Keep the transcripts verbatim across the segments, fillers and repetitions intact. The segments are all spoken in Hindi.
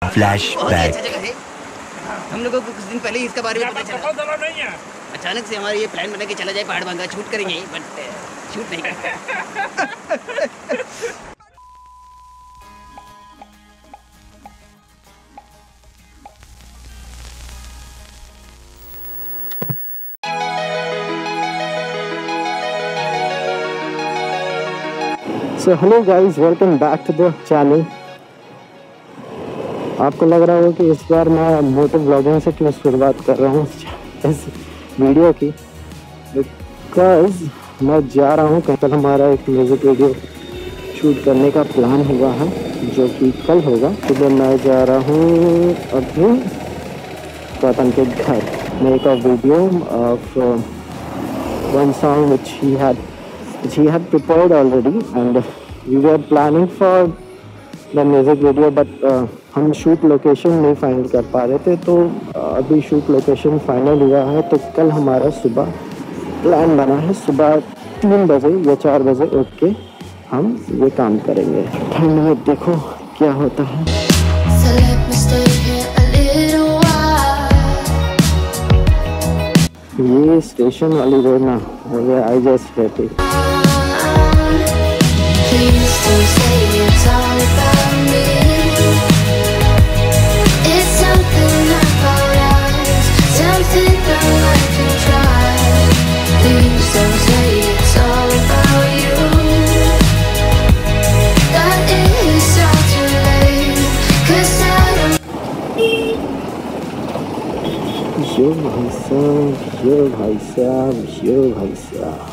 फ्लैशबैक। अच्छा जगह है। हम लोगों को कुछ दिन पहले इसके बारे में पता चला। नहीं है। अचानक से हमारा ये प्लान बना के चला जाए पहाड़ भांगा, शूट करेंगे बट शूट नहीं करेंगे। So hello guys, welcome back to the channel. आपको लग रहा होगा कि इस बार मैं मोटो ब्लॉगिंग से क्यों शुरुआत कर रहा हूँ इस वीडियो की, बिकॉज मैं जा रहा हूँ कल हमारा एक म्यूज़िक वीडियो शूट करने का प्लान हुआ है जो कि कल होगा। सुबह मैं जा रहा हूँ अभी गौतम के घर make a video of one song which he had which he had prepared already and we were planning for the music video but uh, हम शूट लोकेशन नहीं फाइनल कर पा रहे थे, तो uh, अभी शूट लोकेशन फाइनल हुआ है। तो कल हमारा सुबह प्लान बना है, सुबह तीन बजे या चार बजे उठ के हम ये काम करेंगे। ठंड में देखो क्या होता है। ये स्टेशन वाली रोड ना वो आई जस्ट रहती। Please don't say it's all about me. It's something about us, something that I can try. Please don't say it's all about you. That is all too late, 'cause I don't. Yo bhai sahab, yo bhai sahab, yo bhai sahab.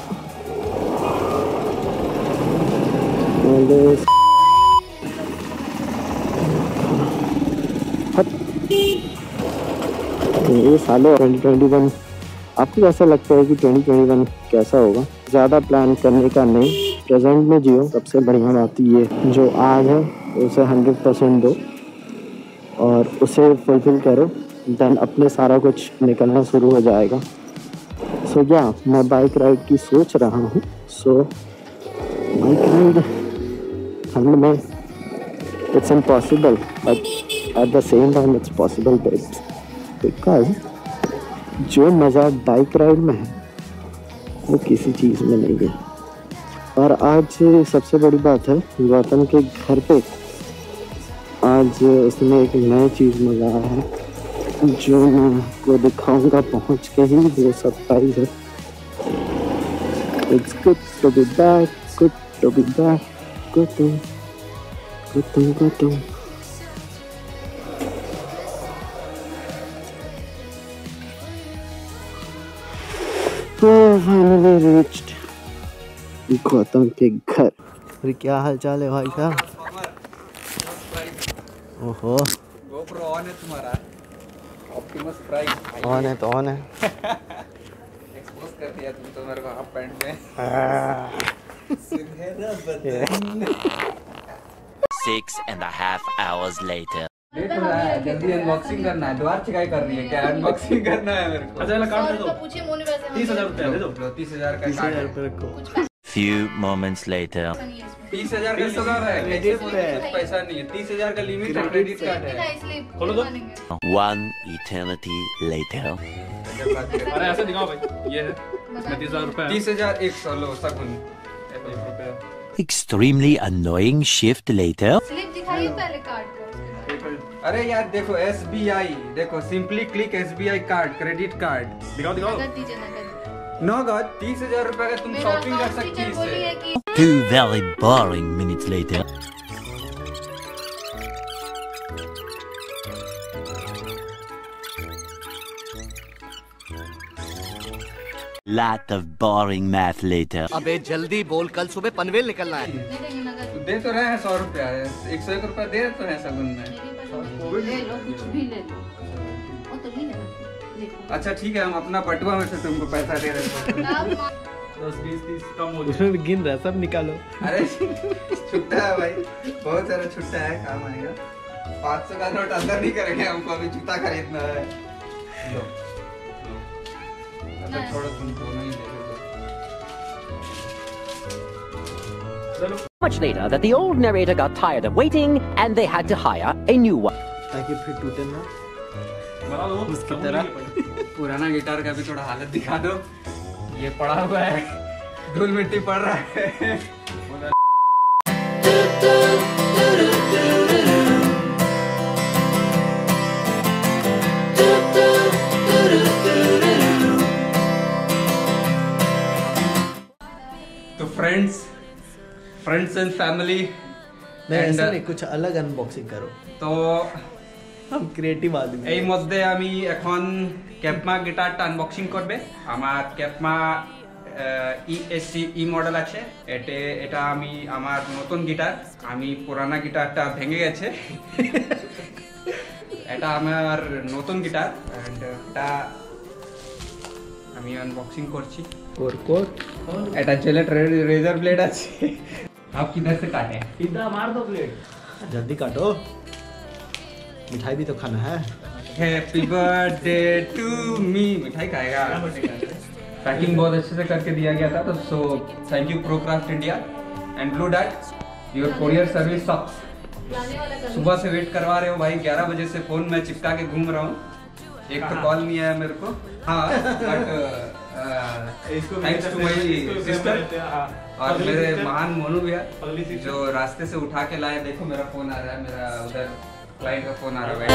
ये सालों ट्वेंटी ट्वेंटी वन आपको कैसा लगता है कि ट्वेंटी ट्वेंटी वन कैसा होगा? ज़्यादा प्लान करने का नहीं, प्रेजेंट में जियो। सबसे बढ़िया बात ये जो आज है उसे हंड्रेड परसेंट दो और उसे फुलफिल करो, देन अपने सारा कुछ निकलना शुरू हो जाएगा। सो so, या मैं बाइक राइड की सोच रहा हूँ। सो बाइक राइड ठंड में it's impossible but at the same time it's possible because जो मज़ा बाइक राइड में है वो किसी चीज़ में नहीं है। और आज सबसे बड़ी बात है गौतम के घर पे आज उसने एक नई चीज़ मंगाया है जो मैं आपको दिखाऊंगा पहुंच के ही। वो सरप्राइज है। It's good to be back, good to be back, good good good. Finally reached Gautam के घर। अरे क्या हाल चाल है भाई साहब? ओहो GoPro ऑन है तुम्हारा? ऑप्टिमस प्राइम ऑन है तो ऑन है। एक्सपोज कर दिया तुम तो मेरे को हाफ पैंट में। सुनहरा बदन। Six and a half hours later. Late हो रहा है, जल्दी अनबॉक्सिंग करना है। द्वार चिकाई करनी है क्या? अनबॉक्सिंग करना है मेरे को। अच्छा कार्ड दे दो। तीस हजार रुपए दे दो। तीस हजार का कार्ड रखो। Few moments later. तीस हजार का शुगर है, क्रेडिट पे पैसा नहीं है। तीस हजार का लिमिट है, क्रेडिट कार्ड है। खोलो दो। One eternity later. अरे ऐसे दिखाओ भाई, ये है तीस हजार रुपए। तीस हजार एक सौ लो सगुन। Extremely annoying shift later. Slip दिखाइए पहले कार्ड को। अरे यार देखो एस बी आई, देखो simply click S B I card, credit card. दिखाओ दिखाओ। नगद दीजिए, नगद। नगद तीस हजार रुपए का तुम शॉपिंग कर सकती है इससे। Two very boring minutes later. Lot of boring math later. अबे जल्दी बोल, कल सुबह पनवेल निकलना है। दे देंगे नगद। दे तो रहे हैं सौ रुपया, एक सौ एक रुपया दे तो है सगुन में। ले लो, कुछ भी ले लो। और तो नहीं लेना। अच्छा ठीक है, हम अपना बटुआ में से तुमको पैसा दे रहे हैं। दस बीस तीस कम हो उसमें भी गिन रहा है, सब निकालो। अरे छुट्टा है भाई, बहुत सारा छुट्टा है, काम आएगा। पाँच सौ का नोट अंदर नहीं करेंगे, हमको अभी जूता खरीदना है। लो अच्छा छोड़ो, तुमको नहीं दे Much later that the old narrator got tired of waiting and they had to hire a new one. ताकि फिर टूटे ना। बना दो उसकी तरह पुराना गिटार का भी थोड़ा हालत दिखा दो। ये पड़ा हुआ है, धूल मिट्टी पड़ रहा है। तो फ्रेंड्स फ्रेंड्स एंड फैमिली नहीं ऐसा नहीं, कुछ अलग अनबॉक्सिंग करो। तो हम ক্রিয়েটিভ আদমি। এই মধ্যে আমি এখন ক্যাপমা গিটারটা আনবক্সিং করবে। আমার ক্যাপমা ইএসসি ই মডেল আছে। এতে এটা আমি আমার নতুন গিটার, আমি পুরানা গিটারটা ভেঙে গেছে। এটা আমার নতুন গিটার এন্ড এটা আমি আনবক্সিং করছি। কোর কোর এটা জেলেট रेजर ब्लेड আছে। आप किधर से काटे? सीधा मार दो प्लेट। जल्दी काटो, मिठाई भी तो खाना है। Happy birthday to me. मिठाई खाएगा। पैकिंग बहुत अच्छे से करके दिया गया था, तो so thank you Procraft India and Blue डैट, योर कोरियर सर्विस सक्स। सुबह से वेट करवा रहे हो भाई, ग्यारह बजे से फोन में चिपका के घूम रहा हूँ, एक तो कॉल नहीं आया मेरे को। हाँ but thanks to my sister और मेरे महान मोनू भैया जो रास्ते से उठा के लाए। देखो मेरा फोन आ रहा है, मेरा उधर क्लाइंट का फोन आ रहा है।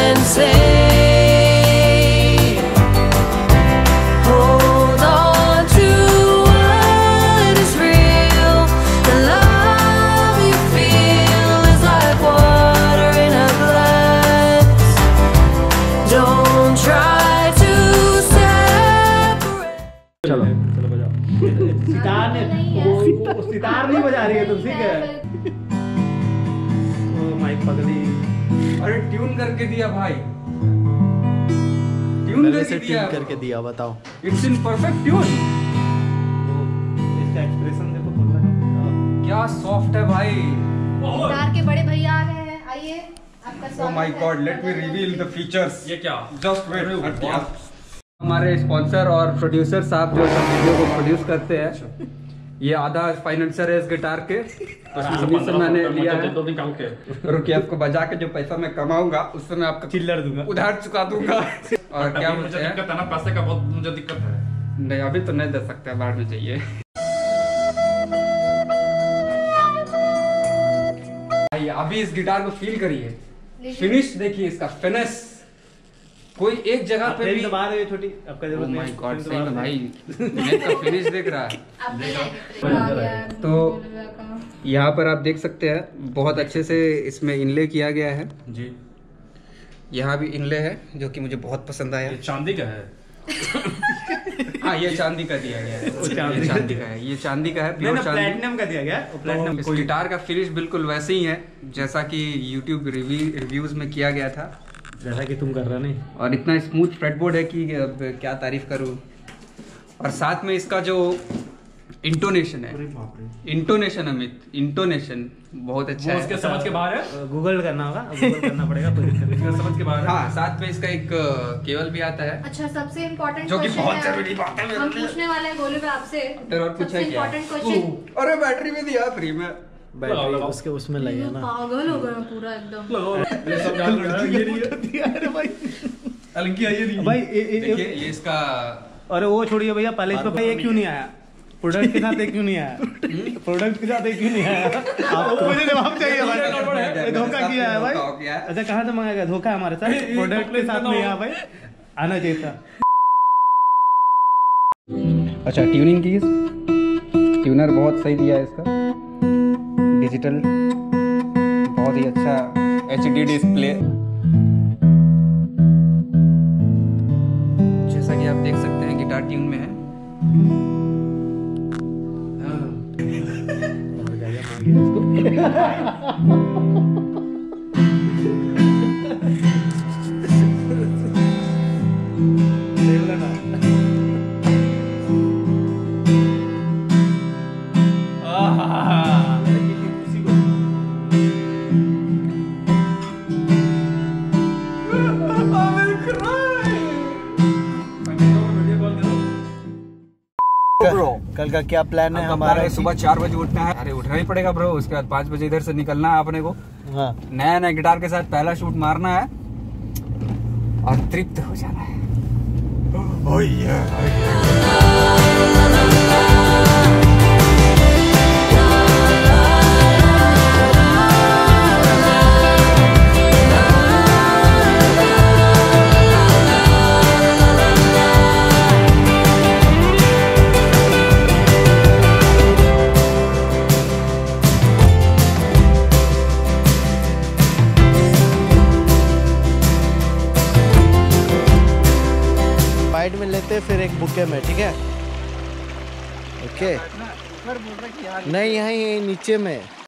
Hold on to what is real. The love you feel is like water in a glass. Don't try to separate. चलो चलो बजाओ। सितार ने वो वो सितार नहीं बजा रही है तुम, ठीक है? ओ माइक पगली। अरे ट्यून करके दिया भाई, ट्यून पहले करके से दिया, ट्यून करके दिया। बताओ इट्स इन परफेक्ट ट्यून। इसका एक्सप्रेशन देखो थोड़ा। क्या सॉफ्ट है भाई। गिटार के बड़े भैया आ गए हैं, आइए आपका Oh स्वागत my है। God, let me reveal the features. ये क्या? Just wait. हमारे स्पॉन्सर और प्रोड्यूसर साहब जो सब वीडियो को प्रोड्यूस करते हैं, ये आधा फाइनेंसर है इस गिटार के, तो उन्हीं से मैंने लिया है। दो दिन काम के रुकिए, आपको बजा के जो पैसा मैं कमाऊंगा उससे मैं आपका चिल्लर दूंगा, उधार चुका दूंगा। और क्या मुझे बोलते हैं, दिक्कत है ना, पैसे का बहुत मुझे दिक्कत है। नहीं अभी तो नहीं दे सकते, बाद में चाहिए। अभी इस गिटार को फील करिए, फिनिश देखिए इसका, फिनिश कोई एक जगह पे भी दबा रहे हो छोटी, आपका जरूरत Oh my नहीं। God, सही में भाई नेट का फिनिश देख रहा है। तो यहाँ पर आप देख सकते हैं बहुत अच्छे से इसमें इनले किया गया है जी। यहाँ भी इनले है जो कि मुझे बहुत पसंद आया। ये चांदी का है। हाँ ये चांदी का दिया गया है, ये चांदी का है, ये चांदी का है, प्योर चांदी। प्लैटिनम का दिया गया। प्लैटिनम। इस गिटार का फिनिश बिल्कुल वैसे ही है जैसा कि यूट्यूब रिव्यूज में किया गया था, जैसा कि तुम कर रहा नहीं। और इतना स्मूथ फ्रेटबोर्ड है कि अब क्या तारीफ करूं। और साथ में इसका जो इंटोनेशन है, इंटोनेशन अमित, इंटोनेशन बहुत अच्छा है। उसके समझ के बाहर है, गूगल करना होगा, गूगल करना पड़ेगा, कोई दिक्कत नहीं। समझ के बाहर है। हाँ साथ में इसका एक केबल भी आता है अच्छा, सबसे इम्पोर्टेंट जो कि बहुत जरूरी बात है मेरे हम लिए। पूछने वाले हैं गोलू भाई आपसे, फिर और पूछा सबसे क्या? Important question. अरे बैटरी भी दिया फ्री में। बैटरी उसके उसमें लगे है ना। पागल हो गए पूरा एकदम। ये सब जान लो, ये नहीं है। अरे भाई अलंकी आई नहीं भाई। देखिए ये इसका, अरे वो छोड़िए भैया, पहले इस पे ये क्यों नहीं आया? प्रोडक्ट के साथ एक क्यों नहीं आया? प्रोडक्ट के साथ एक क्यों नहीं आया? आपको मुझे जवाब चाहिए भाई। ये धोखा किया है भाई। अच्छा कहाँ से मंगाया गया? धोखा हमारे साथ, प्रोडक्ट के साथ नहीं आया भाई, आना चाहिए था। अच्छा ट्यूनिंग की, ट्यूनर बहुत सही दिया है इसका, डिजिटल बहुत ही अच्छा एच डी डिस्प्ले। जैसा कि आप देख सकते हैं गिटार ट्यून में है। कल का क्या प्लान है हमारा? सुबह चार बजे उठना है। अरे उठना ही पड़ेगा ब्रो, उसके बाद पाँच बजे इधर से निकलना है अपने को। हाँ नया नया गिटार के साथ पहला शूट मारना है और तृप्त हो जाना है। oh yeah, oh yeah. में लेते फिर एक बुके में, ठीक है? ओके, नहीं यहाँ नीचे में